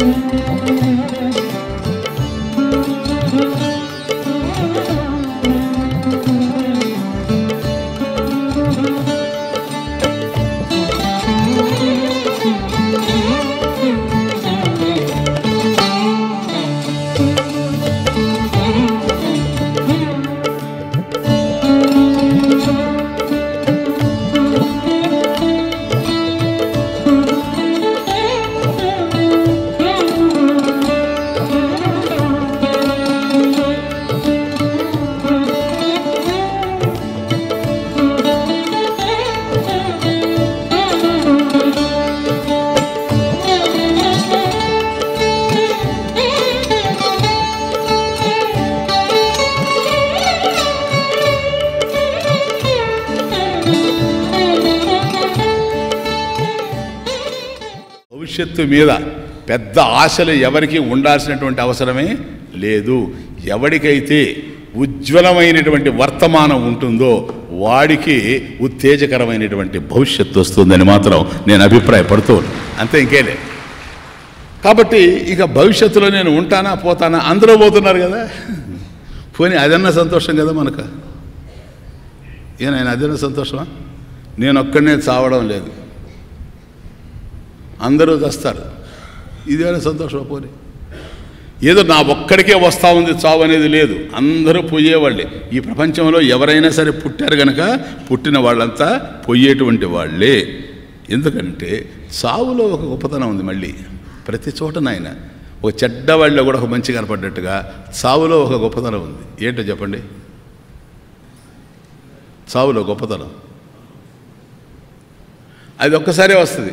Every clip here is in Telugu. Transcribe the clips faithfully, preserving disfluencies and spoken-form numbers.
భవిష్యత్తు మీద పెద్ద ఆశలు ఎవరికి ఉండాల్సినటువంటి అవసరమే లేదు. ఎవరికైతే ఉజ్వలమైనటువంటి వర్తమానం ఉంటుందో వాడికి ఉత్తేజకరమైనటువంటి భవిష్యత్తు వస్తుందని మాత్రం నేను అభిప్రాయపడుతూ అంతే, ఇంకేలే. కాబట్టి ఇక భవిష్యత్తులో నేను ఉంటానా పోతానా అందరూ పోతున్నారు కదా, పోనీ అదన్నా సంతోషం కదా మనకు. ఏనాయన అదన్నా సంతోషమా? నేను ఒక్కడనే చావడం లేదు, అందరూ చస్తారు, ఇదేనా సంతోషం? పోనీ ఏదో నా ఒక్కడికే వస్తూ ఉంది చావు అనేది లేదు, అందరూ పోయేవాళ్ళే. ఈ ప్రపంచంలో ఎవరైనా సరే పుట్టారు కనుక పుట్టిన వాళ్ళంతా పోయేటువంటి వాళ్ళే. ఎందుకంటే చావులో ఒక గొప్పతనం ఉంది. మళ్ళీ ప్రతి చోట నాయన ఒక చెడ్డవాళ్ళలో కూడా ఒక మంచి కనపడ్డట్టుగా చావులో ఒక గొప్పతనం ఉంది. ఏంటో చెప్పండి చావులో గొప్పతనం? అది ఒక్కసారే వస్తుంది.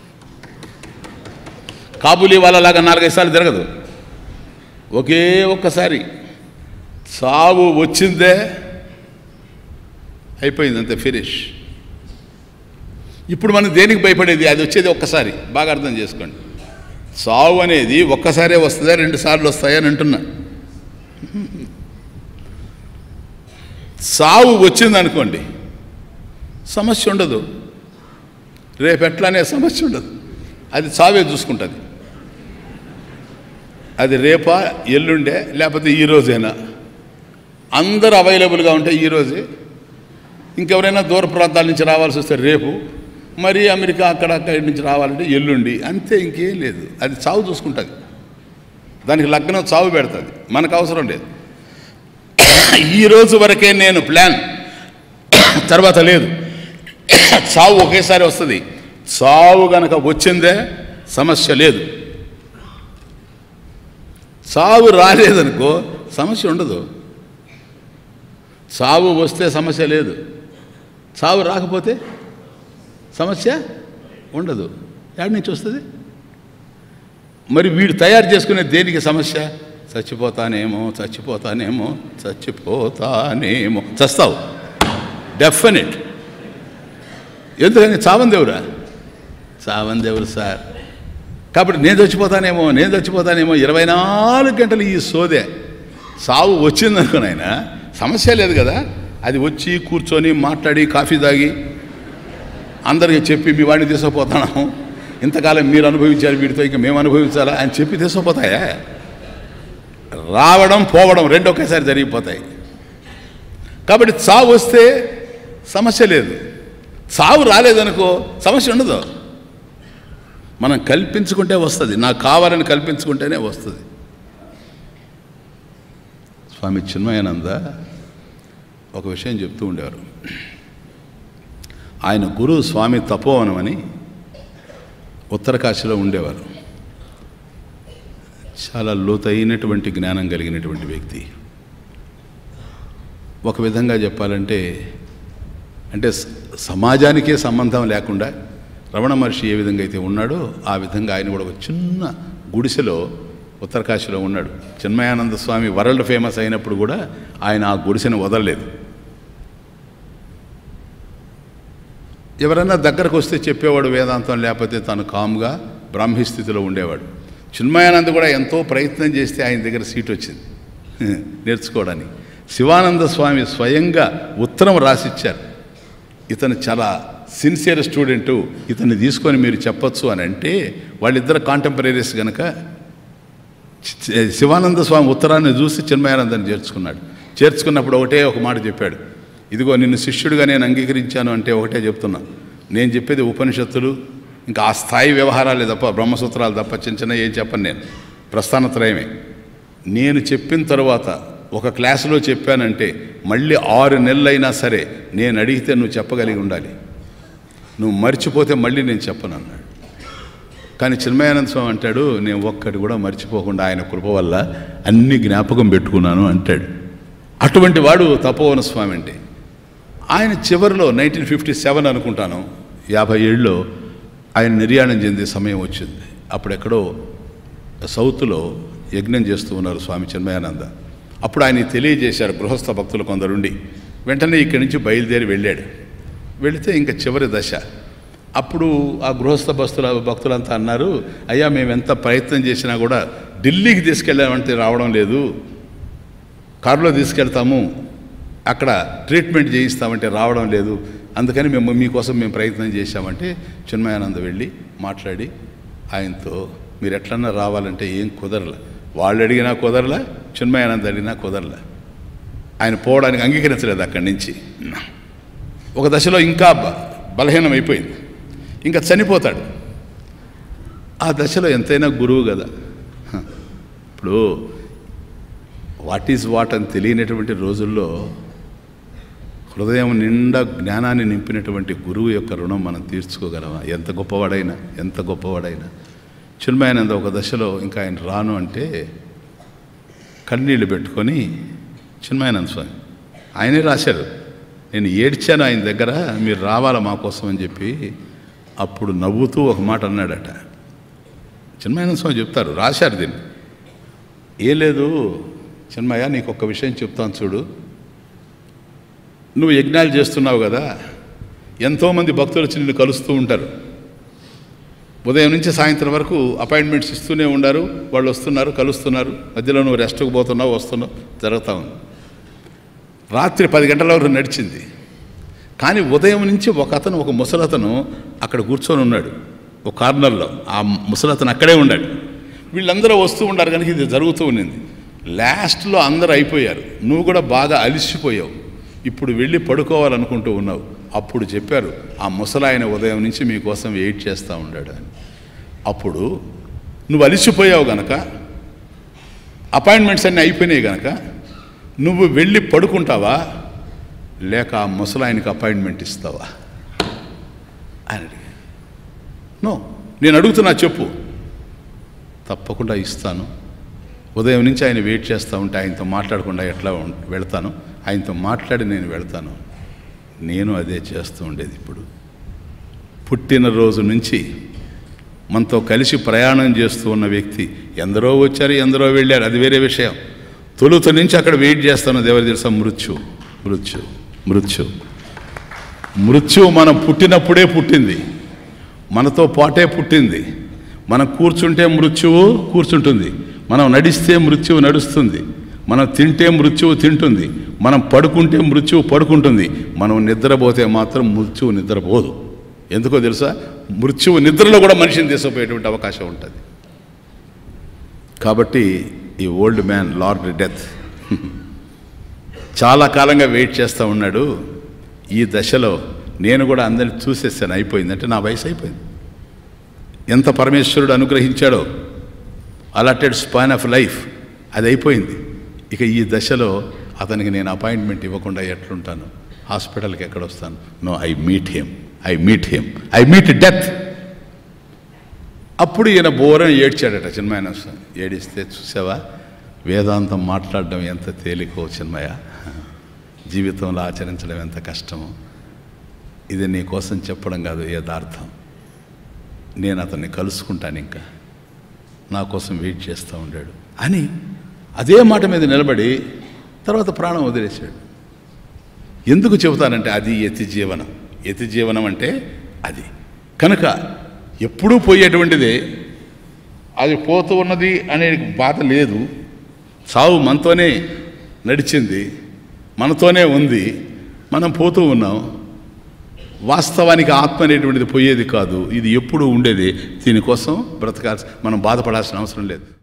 కాబూలీ వాళ్ళలాగా నాలుగైదు సార్లు తిరగదు, ఒకే ఒక్కసారి చావు వచ్చిందే అయిపోయింది, అంతే, ఫినిష్. ఇప్పుడు మనం దేనికి భయపడేది? అది వచ్చేది ఒక్కసారి. బాగా అర్థం చేసుకోండి, చావు అనేది ఒక్కసారే వస్తుందా రెండు సార్లు వస్తాయా అని అంటున్నా. చావు వచ్చిందనుకోండి సమస్య ఉండదు, రేపు ఎట్లానే సమస్య ఉండదు, అది చావే చూసుకుంటుంది. అది రేపా ఎల్లుండే లేకపోతే ఈరోజైనా అందరూ అవైలబుల్గా ఉంటే ఈరోజే. ఇంకెవరైనా దూర ప్రాంతాల నుంచి రావాల్సి వస్తే రేపు, మరి అమెరికా అక్కడ అక్కడి నుంచి రావాలంటే ఎల్లుండి, అంతే, ఇంకేం లేదు. అది చావు చూసుకుంటుంది, దానికి లగ్నం చావు పెడుతుంది, మనకు అవసరం లేదు. ఈరోజు వరకే నేను ప్లాన్, తర్వాత లేదు. చావు ఒకేసారి వస్తుంది. చావు గనక వచ్చిందే సమస్య లేదు. చావు రాలేదనుకో సమస్య ఉండదు. చావు వస్తే సమస్య లేదు, చావు రాకపోతే సమస్య ఉండదు. ఎక్కడి నుంచి వస్తుంది మరి? వీడు తయారు చేసుకునే దేనికి సమస్య? చచ్చిపోతానేమో చచ్చిపోతానేమో చచ్చిపోతానేమో చస్తావు డెఫినెట్. ఎందుకని? చావందేవురా, చావందేవురు సార్. కాబట్టి నేను చచ్చిపోతానేమో నేను చచ్చిపోతానేమో ఇరవై నాలుగు గంటలు ఈ సోదే. చావు వచ్చిందనుకునైనా సమస్య లేదు కదా. అది వచ్చి కూర్చొని మాట్లాడి కాఫీ తాగి అందరికీ చెప్పి మీ వాడిని తీసుకుపోతాను, ఇంతకాలం మీరు అనుభవించారు వీడితో ఇంకా మేము అనుభవించాలా అని చెప్పి తీసుకుపోతాయా? రావడం పోవడం రెండు ఒకేసారి జరిగిపోతాయి. కాబట్టి చావు వస్తే సమస్య లేదు, చావు రాలేదనుకో సమస్య ఉండదు. మనం కల్పించుకుంటే వస్తుంది, నాకు కావాలని కల్పించుకుంటేనే వస్తుంది. స్వామి చిన్మయానంద ఒక విషయం చెప్తూ ఉండేవారు. ఆయన గురువు స్వామి తపోవనం అని ఉత్తరకాశీలో ఉండేవారు. చాలా లోతైనటువంటి జ్ఞానం కలిగినటువంటి వ్యక్తి. ఒక విధంగా చెప్పాలంటే అంటే సమాజానికే సంబంధం లేకుండా రమణ మహర్షి ఏ విధంగా అయితే ఉన్నాడో ఆ విధంగా ఆయన కూడా ఒక చిన్న గుడిసెలో ఉత్తరకాశీలో ఉన్నాడు. చిన్మయానంద స్వామి వరల్డ్ ఫేమస్ అయినప్పుడు కూడా ఆయన ఆ గుడిసెను వదలలేదు. ఎవరైనా దగ్గరకు వస్తే చెప్పేవాడు వేదాంతం, లేకపోతే తను కామ్గా బ్రాహ్మీ స్థితిలో ఉండేవాడు. చిన్మయానంద కూడా ఎంతో ప్రయత్నం చేస్తే ఆయన దగ్గర సీట్ వచ్చింది నేర్చుకోవడానికి. శివానంద స్వామి స్వయంగా ఉత్తరం రాసిచ్చారు, ఇతను చాలా సిన్సియర్ స్టూడెంటు, ఇతన్ని తీసుకొని మీరు చెప్పచ్చు అని. అంటే వాళ్ళిద్దరు కాంటెంపరీస్ కనుక శివానంద స్వామి ఉత్తరాన్ని చూసి చిన్మయానందాన్ని చేర్చుకున్నాడు. చేర్చుకున్నప్పుడు ఒకటే ఒక మాట చెప్పాడు, ఇదిగో నిన్ను శిష్యుడిగా నేను అంగీకరించాను అంటే ఒకటే చెప్తున్నా, నేను చెప్పేది ఉపనిషత్తులు ఇంకా ఆ స్థాయి వ్యవహారాలే తప్ప బ్రహ్మసూత్రాలు తప్ప చిన్న చిన్న ఏం చెప్పను, నేను ప్రస్థానత్రయమే. నేను చెప్పిన తర్వాత ఒక క్లాసులో చెప్పానంటే మళ్ళీ ఆరు నెలలైనా సరే నేను అడిగితే నువ్వు చెప్పగలిగి ఉండాలి, నువ్వు మర్చిపోతే మళ్ళీ నేను చెప్పను అన్నాడు. కానీ చిన్మయానంద స్వామి అంటాడు, నేను ఒక్కటి కూడా మర్చిపోకుండా ఆయన కృప వల్ల అన్ని జ్ఞాపకం పెట్టుకున్నాను అంటాడు. అటువంటి వాడు తపోవన స్వామి అంటే. ఆయన చివరిలో నైన్టీన్ ఫిఫ్టీ సెవెన్ అనుకుంటాను, యాభై ఏళ్ళలో ఆయన నిర్యాణం చెందే సమయం వచ్చింది. అప్పుడెక్కడో సౌత్లో యజ్ఞం చేస్తూ ఉన్నారు స్వామి చిన్మయానంద. అప్పుడు ఆయన తెలియజేశారు గృహస్థ భక్తులు కొందరుండి. వెంటనే ఇక్కడి నుంచి బయలుదేరి వెళ్ళాడు. వెళితే ఇంకా చివరి దశ. అప్పుడు ఆ గృహస్థ భక్తుల భక్తులంతా అన్నారు, అయ్యా మేము ఎంత ప్రయత్నం చేసినా కూడా ఢిల్లీకి తీసుకెళ్ళామంటే రావడం లేదు, కారులో తీసుకెళ్తాము అక్కడ ట్రీట్మెంట్ చేయిస్తామంటే రావడం లేదు, అందుకని మేము మీకోసం మేము ప్రయత్నం చేశామంటే చిన్మయానంద వెళ్ళి మాట్లాడి ఆయనతో మీరు ఎట్లన్నా రావాలంటే ఏం కుదరలే, వాళ్ళు అడిగినా కుదరలే, చిన్మయానంద అడిగినా కుదరలే. ఆయన పోవడానికి అంగీకరించలేదు అక్కడి నుంచి. ఒక దశలో ఇంకా బలహీనం అయిపోయింది, ఇంకా చనిపోతాడు. ఆ దశలో ఎంతైనా గురువు కదా, ఇప్పుడు వాట్ ఈజ్ వాట్ అని తెలియనటువంటి రోజుల్లో హృదయం నిండా జ్ఞానాన్ని నింపినటువంటి గురువు యొక్క రుణం మనం తీర్చుకోగలమా? ఎంత గొప్పవాడైనా ఎంత గొప్పవాడైనా. చిన్మయానంద ఒక దశలో ఇంకా ఆయన రాను అంటే కన్నీళ్ళు పెట్టుకొని చిన్మయానంద స్వామి ఆయనే రాశారు, నేను ఏడ్చాను ఆయన దగ్గర, మీరు రావాలా మా కోసం అని చెప్పి. అప్పుడు నవ్వుతూ ఒక మాట అన్నాడట. చిన్మయానంద స్వామి చెప్తారు, రాశారు దీన్ని. ఏం లేదు చిన్మయ్య, నీకు ఒక్క విషయం చెప్తాను చూడు, నువ్వు యజ్ఞాలు చేస్తున్నావు కదా, ఎంతోమంది భక్తులు వచ్చి నిన్ను కలుస్తూ ఉంటారు. ఉదయం నుంచి సాయంత్రం వరకు అపాయింట్మెంట్స్ ఇస్తూనే ఉండారు, వాళ్ళు వస్తున్నారు కలుస్తున్నారు, మధ్యలో నువ్వు రెస్ట్కి పోతున్నావు వస్తున్నావు జరుగుతూ ఉంది. రాత్రి పది గంటల వరకు నడిచింది. కానీ ఉదయం నుంచి ఒక అతను ఒక ముసలతను అక్కడ కూర్చొని ఉన్నాడు ఒక కార్నర్లో. ఆ ముసలతను అక్కడే ఉన్నాడు. వీళ్ళందరూ వస్తూ ఉండారు కనుక ఇది జరుగుతూ ఉండింది. లాస్ట్లో అందరూ అయిపోయారు, నువ్వు కూడా బాగా అలిసిపోయావు, ఇప్పుడు వెళ్ళి పడుకోవాలనుకుంటూ ఉన్నావు. అప్పుడు చెప్పారు, ఆ ముసలాయన ఉదయం నుంచి మీకోసం వెయిట్ చేస్తూ ఉన్నాడు అని. అప్పుడు నువ్వు అలిసిపోయావు గనక, అపాయింట్మెంట్స్ అన్నీ అయిపోయినాయి గనక నువ్వు వెళ్ళి పడుకుంటావా లేక ఆ ముసలాయనకి అపాయింట్మెంట్ ఇస్తావా అని అడిగా. నో, నేను అడుగుతున్నా చెప్పు. తప్పకుండా ఇస్తాను, ఉదయం నుంచి ఆయన వెయిట్ చేస్తూ ఉంటే ఆయనతో మాట్లాడకుండా ఎట్లా వెళ్తాను, ఆయనతో మాట్లాడి నేను వెళ్తాను. నేను అదే చేస్తూ ఉండేది. ఇప్పుడు పుట్టినరోజు నుంచి మనతో కలిసి ప్రయాణం చేస్తూ ఉన్న వ్యక్తి, ఎందరో వచ్చారు ఎందరో వెళ్ళారు, అది వేరే విషయం. తొలుత నుంచి అక్కడ వెయిట్ చేస్తాను, ఎవరు తెలుసా? మృత్యు మృత్యు మృత్యు మృత్యు మనం పుట్టినప్పుడే పుట్టింది, మనతో పాటే పుట్టింది. మనం కూర్చుంటే మృత్యువు కూర్చుంటుంది, మనం నడిస్తే మృత్యువు నడుస్తుంది, మనం తింటే మృత్యువు తింటుంది, మనం పడుకుంటే మృత్యువు పడుకుంటుంది, మనం నిద్రపోతే మాత్రం మృత్యువు నిద్రపోదు. ఎందుకో తెలుసా? మృత్యువు నిద్రలో కూడా మనిషిని తీసుకుపోయేటువంటి అవకాశం ఉంటుంది. కాబట్టి ఈ ఓల్డ్ మ్యాన్ లార్డ్ డెత్ చాలా కాలంగా వెయిట్ చేస్తూ ఉన్నాడు. ఈ దశలో నేను కూడా అందరిని చూసేసాను, అయిపోయింది అంటే నా వయసు అయిపోయింది. ఎంత పరమేశ్వరుడు అనుగ్రహించాడో అలాటెడ్ స్పాన్ ఆఫ్ లైఫ్ అది అయిపోయింది. ఇక ఈ దశలో అతనికి నేను అపాయింట్మెంట్ ఇవ్వకుండా ఎట్లుంటాను? హాస్పిటల్కి ఎక్కడొస్తాను? No, I meet him I meet him I meet death. అప్పుడు ఈయన బోరని ఏడ్చాడట చిన్మయానంద స్వామి. ఏడిస్తే, చూసావా వేదాంతం మాట్లాడడం ఎంత తేలికో చిన్మయ, జీవితంలో ఆచరించడం ఎంత కష్టమో. ఇది నీ కోసం చెప్పడం కాదు యథార్థం. నేను అతన్ని కలుసుకుంటాను, ఇంకా నా కోసం వెయిట్ చేస్తూ ఉండాడు అని అదే మాట మీద నిలబడి తర్వాత ప్రాణం వదిలేశాడు. ఎందుకు చెబుతానంటే అది యతి జీవనం. యతి జీవనం అంటే అది కనుక ఎప్పుడూ పోయేటువంటిదే, అది పోతూ ఉన్నది అనే బాధ లేదు. సావు మనతోనే నడిచింది, మనతోనే ఉంది, మనం పోతూ ఉన్నాం. వాస్తవానికి ఆత్మ అనేటువంటిది పోయేది కాదు, ఇది ఎప్పుడూ ఉండేది. దీనికోసం బ్రతకాల్సి మనం బాధపడాల్సిన అవసరం లేదు.